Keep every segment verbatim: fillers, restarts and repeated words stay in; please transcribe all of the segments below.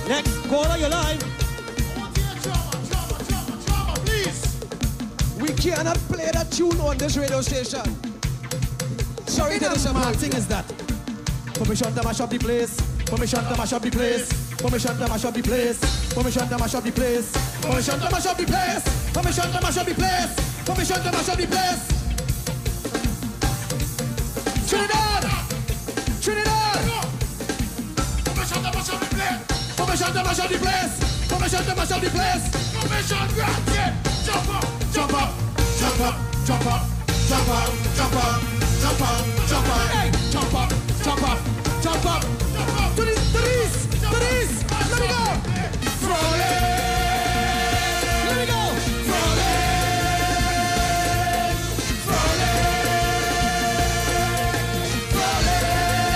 Next caller, you're live. Drama, drama, drama, drama, please. We cannot play that tune on this radio station. Sorry to disappoint. thing is that? Permission to mash up the place. Permission to mash up the place. Permission to mash up the place. Permission to mash up the place. Permission to mash up the place. Permission to mash up the place. Permission to mash up the place. Trinidad! Trinidad! Permission to mash up the place. Permission to mash up the place. Permission to mash up the place. Permission granted. Jump up, Jump up, jump up, jump up, jump up, jump up, jump up, jump up, hey, jump up, jump up, jump up, jump up. to this, to this, to this, let me go, Frolic, let me go, Frolic, Frolic, Frolic,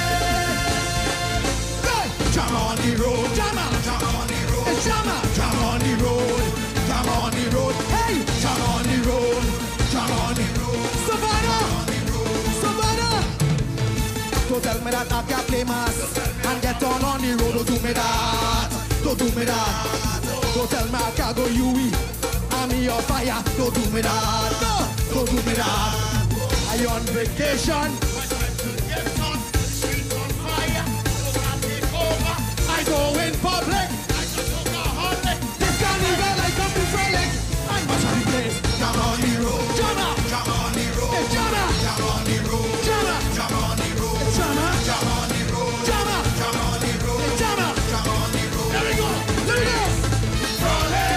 hey, jam on the road, jam on, jam on the road, jam on, jam on the road, jam on the road, hey, jam on the road, jam on the road, Savannah, Savannah. Don't tell me that I can't play mass and get on on the road. Don't do me that. Don't do me that. Don't tell me I can't go U E. I'm in your fire. Don't do me that. No. Don't do me that. I on vacation. Get on, the streets on fire. You can't take over. I go in public. I just look a holiday. This carnival I come to frolic. I must have the place. Jam on the road. Jam on. Jam on the road. Hey, jam on. Jam on the road. Jam on. Jam on the road. Jam on. Jam on the road. Jam on. Jam on the road. Hey, jam on. Jam on the road. There we go. There we go. Frolic.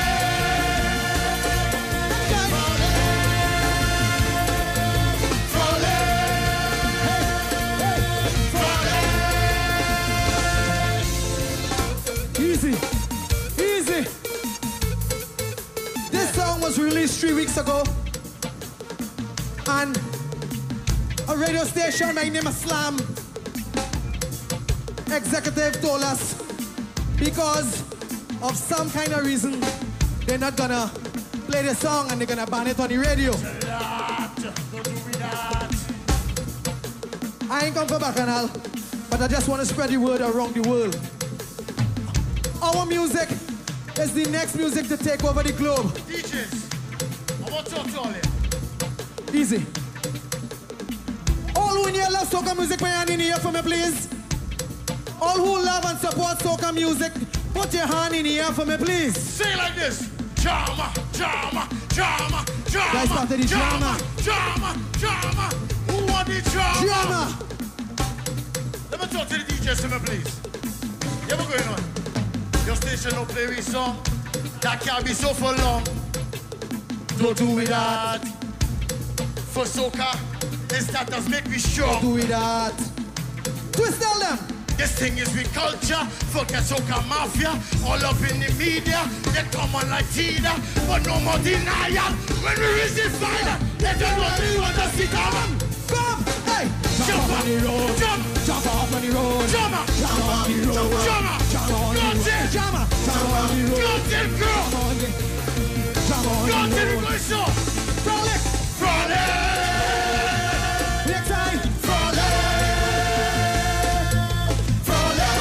Easy, easy. This song was released three weeks ago, and a radio station by name of Slam executive told us because of some kind of reason they're not gonna play the song and they're gonna ban it on the radio. That. Don't do me that. I ain't come for bacchanal, but I just want to spread the word around the world. Our music is the next music to take over the globe. D Js, I want to talk to all of you. Easy. All who in here love soca music, put your hand in the air for me, please. All who love and support soca music, put your hand in the air for me, please. Say it like this. Drama, drama, drama, drama. Guys, start the drama. Drama, drama. Who want the drama? Drama. Let me talk to the D Js for me, please. Yeah, what's going on? Your station don't play with song. That can't be so for long. Don't do with that. For soca, it's that does make me strong. Do it that. Twist tell them. This thing is with culture, forget soca mafia, all up in the media, they come on like Tida, but no more denial. When we reach the fire, they don't want to want us to come on. Come, hey. Jump on the road. Jump. Jump off on the road. Jump up. Jump on the road. Jump up. Jump on the Go road. till. Jump up. Jump on the road. Go till, girl. Jump on the Jump on Go the till we road. go show. Frolic. Frolic. Next time. Frolic. Frolic.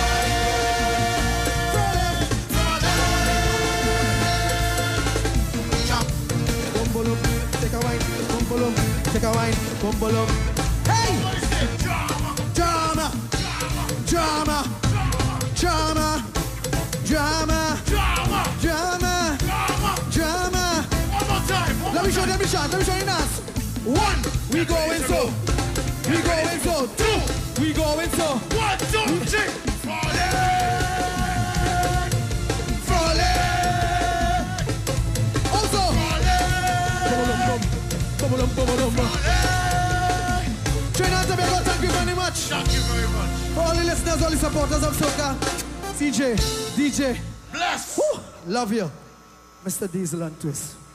Frolic. Jump. Bumbalum. Take a wine. Bumbalum. Take a wine. Bumbalum. Hey! What is it? Drama. Drama. Drama. Drama. Drama. Drama. Drama. Drama. Drama. Drama. One more time. One Let more me show, time. let me show, let me show you dance. One, we go in so. We go in so. Two, we go in so. One, two, three. Frolic. Frolic. Also. Frolic. Bubble bum, bubble bum, bubble. Frolic. Trinidad and Tobago, thank you very much. Thank you very much. For all the listeners, all the supporters of soca, C J, D J, Bless. woo, love you. Mister Diesel and Twist.